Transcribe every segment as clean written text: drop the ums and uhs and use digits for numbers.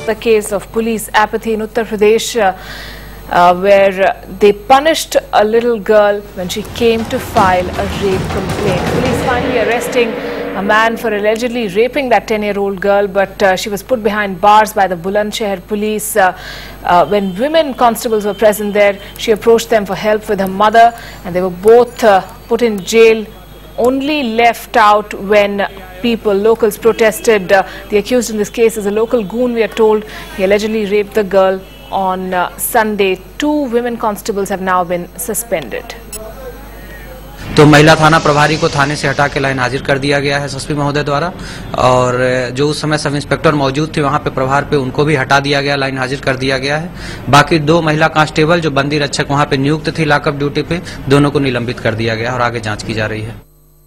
The case of police apathy in Uttar Pradesh, where they punished a little girl when she came to file a rape complaint. Police finally arresting a man for allegedly raping that 10-year-old girl, but she was put behind bars by the Bulandshahr police. When women constables were present there, she approached them for help with her mother, and they were both put in jail. Only left out when locals protested. The accused in this case is a local goon, we are told. He allegedly raped the girl on Sunday. 2 women constables have now been suspended. तो महिला थाना प्रभारी को थाने से हटा के line हाजिर कर दिया गया है एसपी महोदय द्वारा, और जो उस समय सब इंस्पेक्टर मौजूद थे वहां पे प्रभार पे उनको भी हटा दिया गया, लाइन हाजिर कर दिया गया है। बाकी 2 महिला कांस्टेबल जो बंदी रक्षक वहां पे नियुक्त थी लॉकअप ड्यूटी पे, दोनों को निलंबित कर दिया गया और आगे जांच की जा रही है।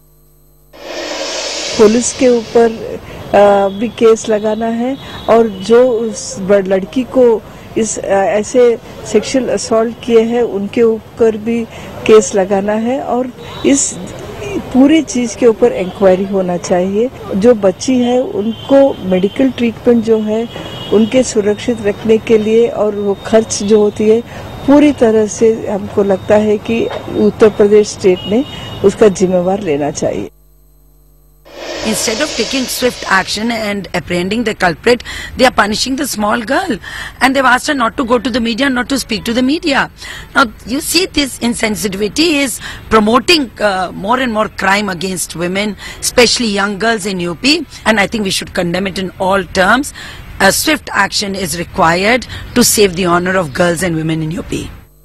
पुलिस के ऊपर भी केस लगाना है, और जो उस लड़की को इस ऐसे सेक्सुअल असॉल्ट किए हैं उनके ऊपर भी केस लगाना है, और इस पूरी चीज के ऊपर इंक्वायरी होना चाहिए। जो बच्ची है उनको मेडिकल ट्रीटमेंट जो है उनके सुरक्षित रखने के लिए, और वो खर्च जो होती है पूरी तरह से हमको लगता है कि उत्तर प्रदेश स्टेट ने उसका जिम्मेवार लेना चाहिए। Instead of taking swift action and apprehending the culprit, they are punishing the small girl, and they've asked her not to go to the media, not to speak to the media. Now you see, this insensitivity is promoting more and more crime against women, especially young girls in UP, and I think we should condemn it in all terms. A swift action is required to save the honor of girls and women in UP.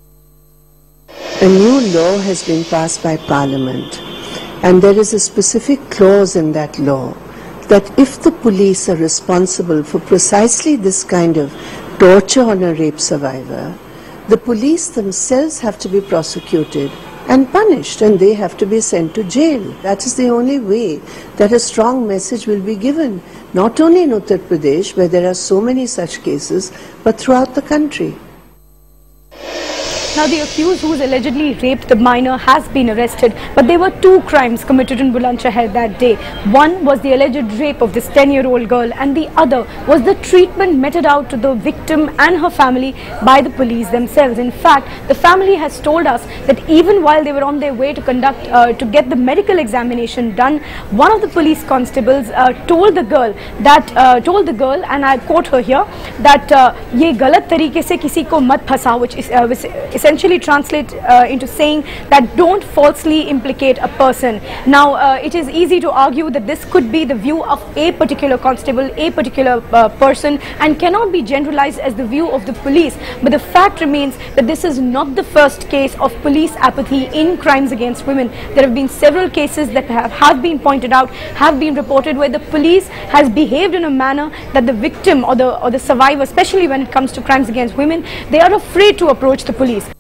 A new law has been passed by Parliament. And there is a specific clause in that law that if the police are responsible for precisely this kind of torture on a rape survivor, the police themselves have to be prosecuted and punished, and they have to be sent to jail. That is the only way that a strong message will be given, not only in Uttar Pradesh, where there are so many such cases, but throughout the country. Now, the accused who allegedly raped the minor has been arrested, but there were 2 crimes committed in Bulandshahr that day. One was the alleged rape of this 10-year-old girl, and the other was the treatment meted out to the victim and her family by the police themselves. In fact, the family has told us that even while they were on their way to get the medical examination done, one of the police constables told the girl, and I quote her here, that ये गलत तरीके से किसी को मत फंसाओ, which essentially translate into saying that don't falsely implicate a person. Now, it is easy to argue that this could be the view of a particular constable, a particular person, and cannot be generalized as the view of the police. But the fact remains that this is not the first case of police apathy in crimes against women. There have been several cases that have been pointed out, have been reported, where the police has behaved in a manner that the victim or the survivor, especially when it comes to crimes against women, they are afraid to approach the police.